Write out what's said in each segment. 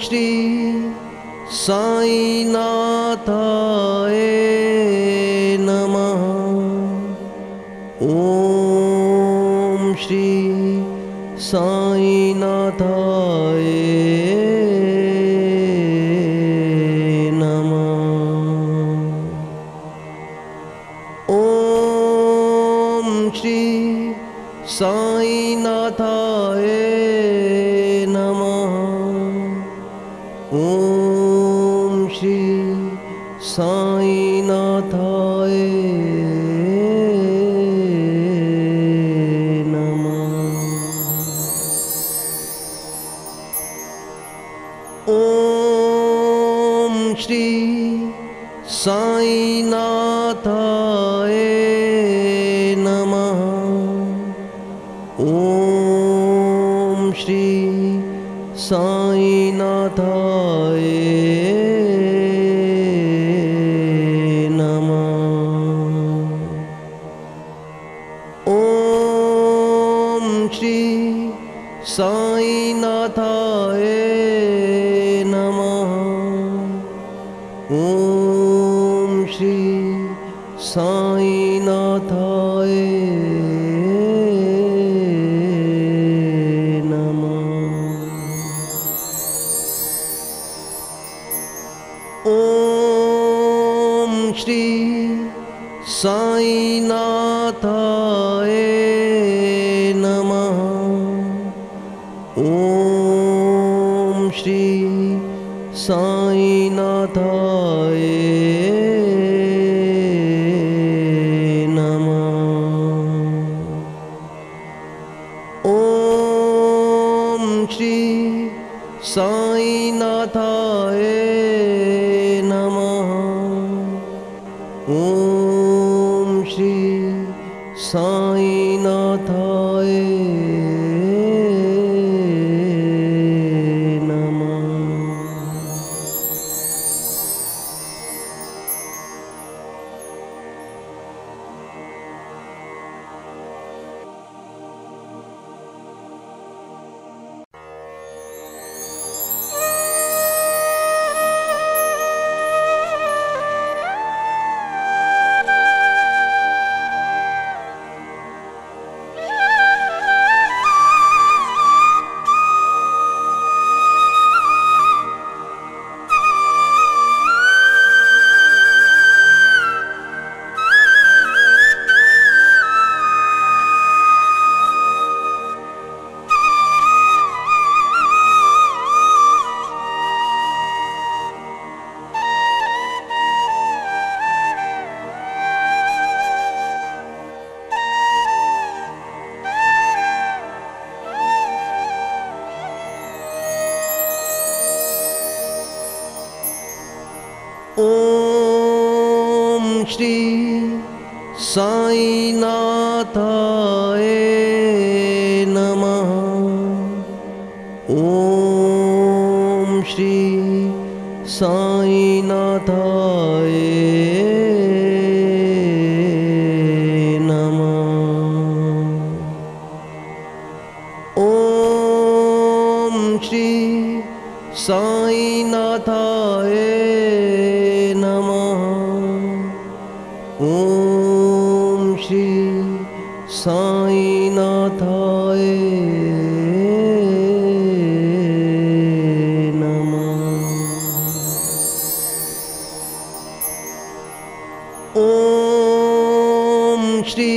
श्री साईनाथाय नमः। ओम श्री साईनाथाय नमः। ओम श्री साईनाथाय नमः। ओम श्री साईनाथाय नमः। ओम श्री साईनाथाय नमः। ओम श्री साईनाथाय नमः। ओम श्री साईनाथाय नमः। ओम श्री साईनाथाय ओम श्री साईनाथाय नमः। ओम श्री साईनाथाय नमः। ओम श्री साईनाथाय नमः। ओम श्री साईनाथाय ओम श्री साईनाथाय नमः। ओम श्री साईनाथाय नमः। ओम श्री साईनाथाय नमः। ओम श्री साईनाथाय नमः। ओम श्री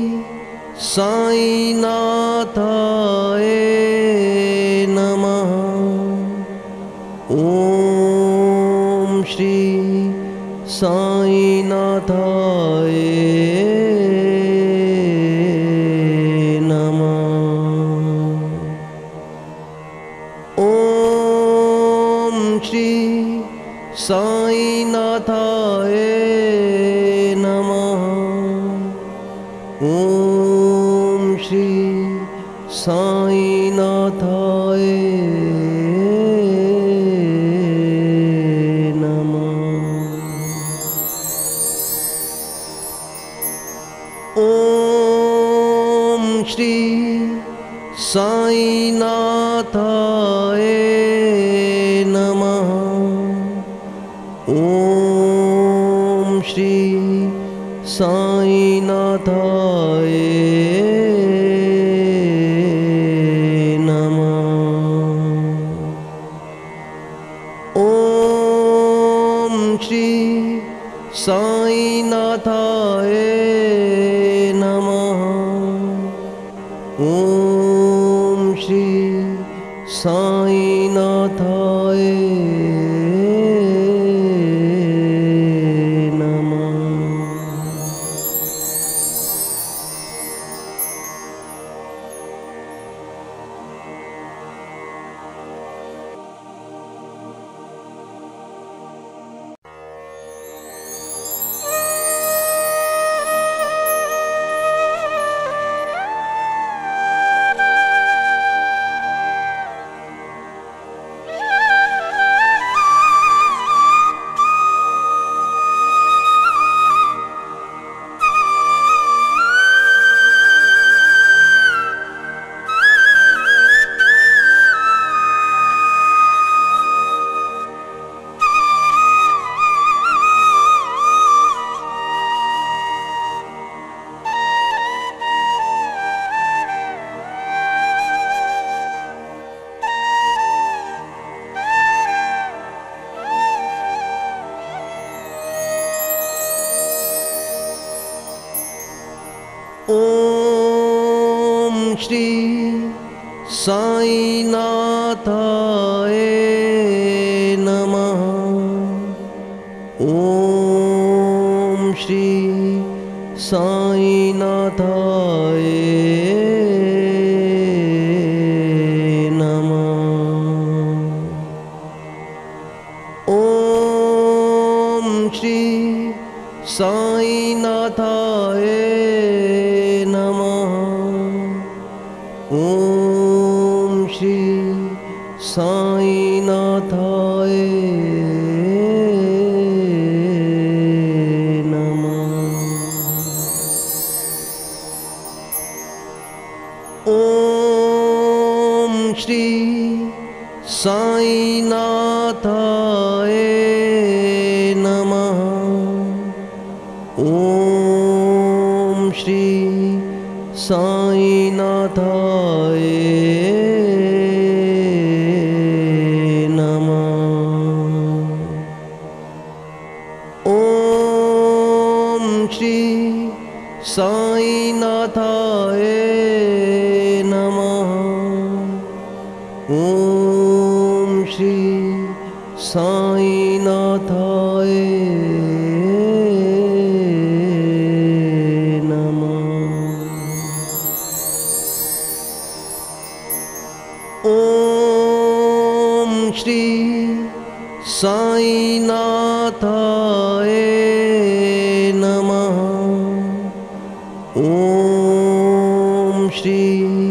साईनाथाय नमः। ओम श्री साईनाथाय नमः। ओम श्री साईनाथाय नमः। ओम श्री साईनाथाय ओम श्री साईनाथाय नमः। ॐ श्री साईनाथाय नमः। ॐ श्री साईनाथाय नमः। ॐ श्री साईनाथाय नमः। ॐ श्री साईनाथाय नमः। ॐ श्री साईनाथाय नमः। ॐ श्री साईनाथाय नमः। ॐ श्री साईनाथाय नमः। ॐ श्री साईनाथाय नमः। ॐ श्री साईनाथाय नमः। ॐ श्री साईनाथाय नमः। ॐ श्री साईनाथाय ॐ श्री साईनाथाय नमः। ॐ श्री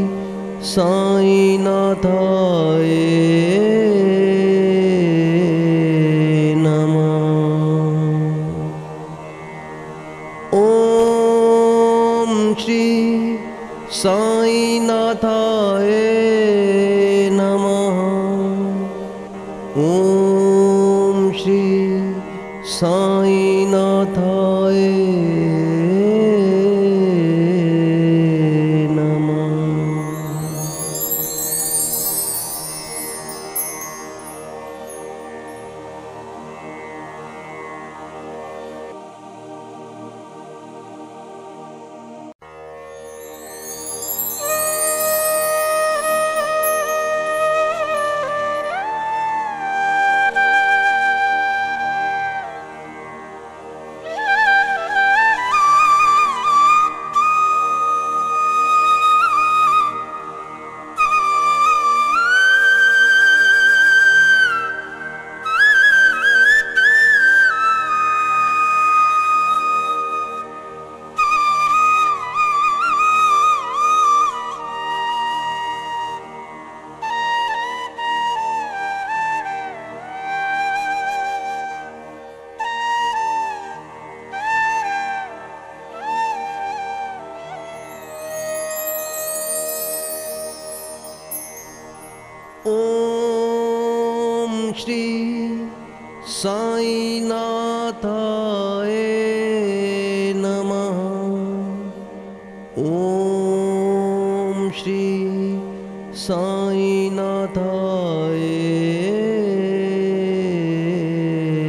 साईनाथाय नमः। ॐ श्री साईनाथाय नमः। ॐ श्री साईनाथाय श्री साईनाथाय नमः। ॐ श्री साईनाथाय